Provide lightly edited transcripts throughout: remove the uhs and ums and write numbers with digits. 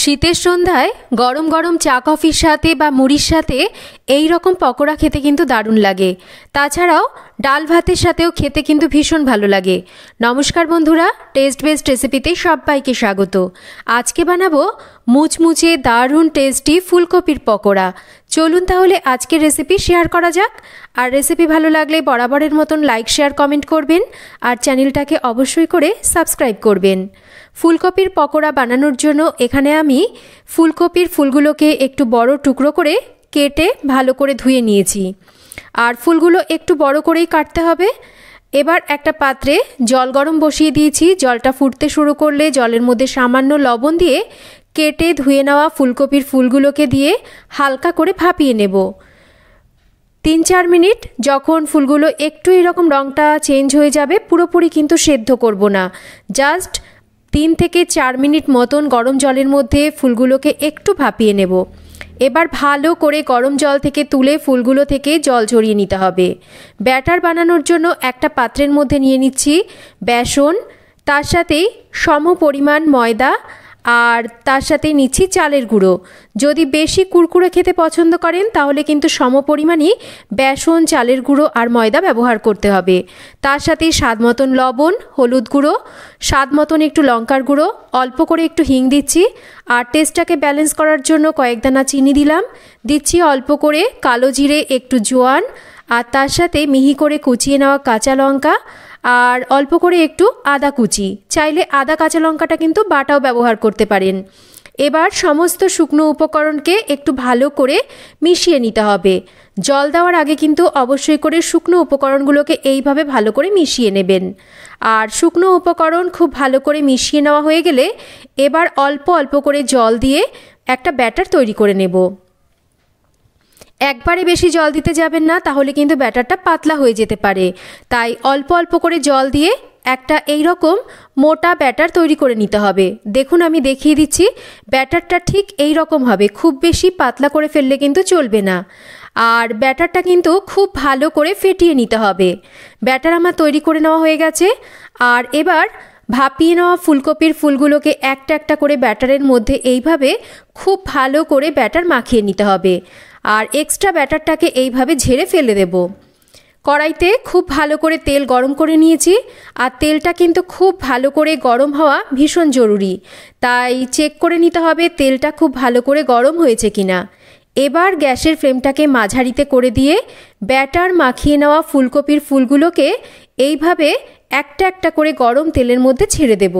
শীতের সন্ধ্যায় গরম গরম চা কফির সাথে বা মুড়ির সাথে এই রকম পকোড়া খেতে কিন্তু দারুণ লাগে। তাছাড়াও ডাল ভাতের সাথেও খেতে কিন্তু ভীষণ ভালো লাগে। নমস্কার বন্ধুরা, টেস্ট বেস্ট রেসিপিতে সবাইকে স্বাগত। আজকে বানাবো মুচমুচে দারুণ টেস্টি ফুলকপির পকোড়া। চলুন তাহলে আজকের রেসিপি শেয়ার করা যাক। আর রেসিপি ভালো লাগলে বরাবরের মতন লাইক শেয়ার কমেন্ট করবেন আর চ্যানেলটাকে অবশ্যই করে সাবস্ক্রাইব করবেন। ফুলকপির পকোড়া বানানোর জন্য এখানে আমি ফুলকপির ফুলগুলোকে একটু বড় টুকরো করে কেটে ভালো করে ধুয়ে নিয়েছি। আর ফুলগুলো একটু বড় করেই কাটতে হবে। এবার একটা পাত্রে জল গরম বসিয়ে দিয়েছি। জলটা ফুটতে শুরু করলে জলের মধ্যে সামান্য লবণ দিয়ে কেটে ধুয়ে নেওয়া ফুলকপির ফুলগুলোকে দিয়ে হালকা করে ভাপিয়ে নেব। 3-4 মিনিট যখন ফুলগুলো একটু এরকম রঙটা চেঞ্জ হয়ে যাবে, পুরোপুরি কিন্তু সেদ্ধ করব না, জাস্ট 3 থেকে 4 মিনিট মতন গরম জলের মধ্যে ফুলগুলোকে একটু ভাপিয়ে নেব। এবার ভালো করে গরম জল থেকে তুলে ফুলগুলো থেকে জল ঝরিয়ে নিতে হবে। ব্যাটার বানানোর জন্য একটা পাত্রের মধ্যে নিয়ে নিচ্ছি বেসন, তার সাথেই সম পরিমাণ ময়দা আর তার সাথে নিচ্ছি চালের গুঁড়ো। যদি বেশি কুরকুরে খেতে পছন্দ করেন তাহলে কিন্তু সম পরিমাণই বেসন, চালের গুঁড়ো আর ময়দা ব্যবহার করতে হবে। তার সাথে স্বাদ মতন লবণ, হলুদ গুঁড়ো, স্বাদ মতন একটু লঙ্কার গুঁড়ো, অল্প করে একটু হিং দিচ্ছি। আর টেস্টটাকে ব্যালেন্স করার জন্য কয়েক দানা চিনি দিচ্ছি অল্প করে কালো জিরে, একটু জোয়ান আর তার সাথে মিহি করে কুচিয়ে নেওয়া কাঁচা লঙ্কা আর অল্প করে একটু আদা কুচি। চাইলে আদা কাঁচা লঙ্কাটা কিন্তু বাটাও ব্যবহার করতে পারেন। এবার সমস্ত শুকনো উপকরণকে একটু ভালো করে মিশিয়ে নিতে হবে। জল দেওয়ার আগে কিন্তু অবশ্যই করে শুকনো উপকরণগুলোকে এইভাবে ভালো করে মিশিয়ে নেবেন। আর শুকনো উপকরণ খুব ভালো করে মিশিয়ে নেওয়া হয়ে গেলে এবার অল্প অল্প করে জল দিয়ে একটা ব্যাটার তৈরি করে নেব। একবারে বেশি জল দিতে যাবেন না, তাহলে কিন্তু ব্যাটারটা পাতলা হয়ে যেতে পারে। তাই অল্প অল্প করে জল দিয়ে একটা এইরকম মোটা ব্যাটার তৈরি করে নিতে হবে। দেখুন আমি দেখিয়ে দিচ্ছি, ব্যাটারটা ঠিক এই রকম হবে, খুব বেশি পাতলা করে ফেললে কিন্তু চলবে না। আর ব্যাটারটা কিন্তু খুব ভালো করে ফেটিয়ে নিতে হবে। ব্যাটার আমার তৈরি করে নেওয়া হয়ে গেছে। আর এবার ভাপিয়ে নেওয়া ফুলকপির ফুলগুলোকে একটা একটা করে ব্যাটারের মধ্যে এইভাবে খুব ভালো করে ব্যাটার মাখিয়ে নিতে হবে। আর এক্সট্রা ব্যাটারটাকে এইভাবে ঝেড়ে ফেলে দেব। কড়াইতে খুব ভালো করে তেল গরম করে নিয়েছি। আর তেলটা কিন্তু খুব ভালো করে গরম হওয়া ভীষণ জরুরি, তাই চেক করে নিতে হবে তেলটা খুব ভালো করে গরম হয়েছে কিনা। এবার গ্যাসের ফ্লেমটাকে মাঝারিতে করে দিয়ে ব্যাটার মাখিয়ে নেওয়া ফুলকপির ফুলগুলোকে এইভাবে একটা একটা করে গরম তেলের মধ্যে ছেড়ে দেব।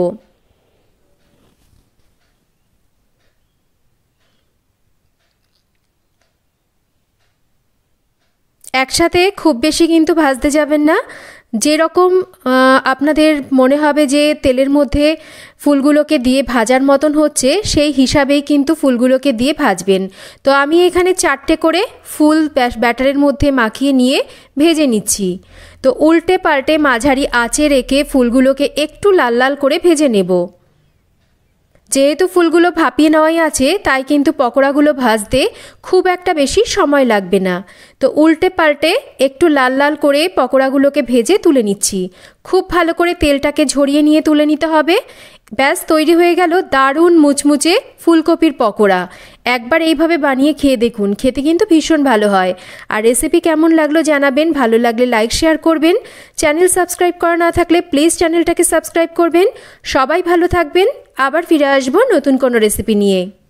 একসাথে খুব বেশি কিন্তু ভাজতে যাবেন না। যেরকম আপনাদের মনে হবে যে তেলের মধ্যে ফুলগুলোকে দিয়ে ভাজার মতন হচ্ছে, সেই হিসাবেই কিন্তু ফুলগুলোকে দিয়ে ভাজবেন। তো আমি এখানে 4টে করে ফুল ব্যাটারের মধ্যে মাখিয়ে নিয়ে ভেজে নিচ্ছি। তো উল্টে পাল্টে মাঝারি আঁচে রেখে ফুলগুলোকে একটু লাল লাল করে ভেজে নেব। যেহেতু ফুলগুলো ভাপিয়ে নেওয়াই আছে, তাই কিন্তু পকোড়াগুলো ভাজতে খুব একটা বেশি সময় লাগবে না। তো উল্টে পাল্টে একটু লাল লাল করে পকোড়াগুলোকে ভেজে তুলে নিচ্ছি। খুব ভালো করে তেলটাকে ঝরিয়ে নিয়ে তুলে নিতে হবে। ব্যাস তৈরি হয়ে গেল দারুণ মুচমুচে ফুলকপির পকোড়া। একবার এইভাবে বানিয়ে খেয়ে দেখুন, খেতে কিন্তু ভীষণ ভালো হয়। আর রেসিপি কেমন লাগলো জানাবেন। ভালো লাগলে লাইক শেয়ার করবেন। চ্যানেল সাবস্ক্রাইব করা না থাকলে প্লিজ চ্যানেলটাকে সাবস্ক্রাইব করবেন। সবাই ভালো থাকবেন। আবার ফিরে আসবো নতুন কোনো রেসিপি নিয়ে।